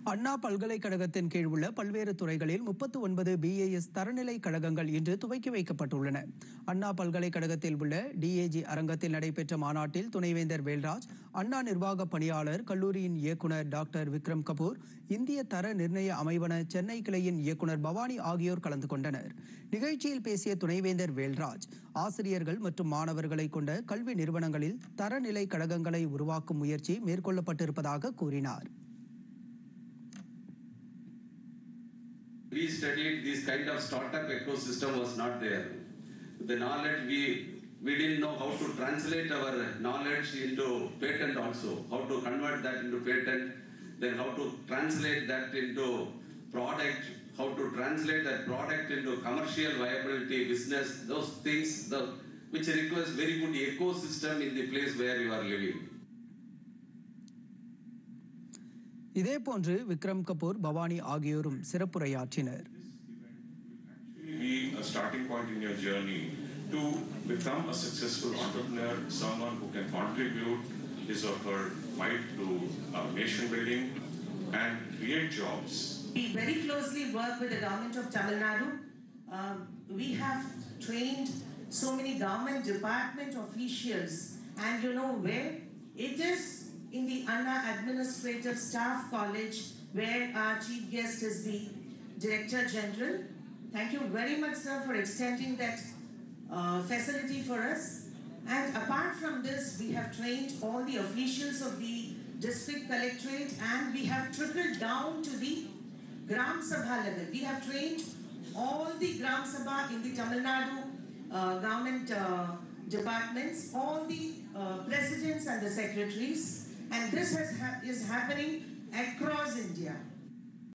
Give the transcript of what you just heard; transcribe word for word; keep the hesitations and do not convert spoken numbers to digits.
அண்ணா பல்கலைக்கழகத்தின் கீழ் உள்ள பல்வேறு துறைகளில் முப்பத்து ஒன்பது பிஏஎஸ் தரநிலை கழகங்கள் இன்று துவக்கி வைக்கப்பட்டுள்ளன. அண்ணா பல்கலைக்கழகத்தில் உள்ள டிஏஜி அரங்கத்தில் நடைபெற்ற மாநாட்டில் துணைவேந்தர் வேல்ராஜ், அண்ணா நிர்வாக பணியாளர், கல்லூரியின் இயக்குநர் டாக்டர் விக்ரம் கபூர், இந்திய தர நிர்ணய அமைவன சென்னை கிளையின் இயக்குநர் பவானி ஆகியோர் கலந்து கொண்டனர். நிகழ்ச்சியில் பேசிய துணைவேந்தர் வேல்ராஜ், ஆசிரியர்கள் மற்றும் மாணவர்களை கொண்ட கல்வி நிறுவனங்களில் தரநிலை கழகங்களை உருவாக்கும் முயற்சி மேற்கொள்ளப்பட்டிருப்பதாக கூறினார். We studied this kind of startup ecosystem was not there. The knowledge we we didn't know how to translate our knowledge into patent also, how to convert that into patent, then how to translate that into product, how to translate that product into commercial viability, business, those things the, which requires very good ecosystem in the place where you are living. இதேபோன்று விக்ரம் கபூர், பவானி ஆகியோரும் சிறப்புரையாற்றினர். Be a starting point in your journey to become a successful entrepreneur, someone who can contribute his or her might to uh, nation building and create jobs. We very closely work with the government of Tamil Nadu. Uh, we have trained so many government department officials, and you know where it is. In the Anna Administrative Staff College, where our chief guest is the Director General. Thank you very much, sir, for extending that uh, facility for us. And apart from this, we have trained all the officials of the district collectorate, and we have trickled down to the Gram Sabha level. We have trained all the Gram Sabha in the Tamil Nadu uh, government uh, departments, all the uh, presidents and the secretaries. And this has ha is happening across